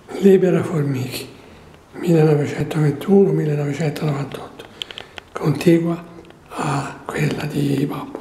Libera Formichi, 1921-1998, contigua a quella di Babbo.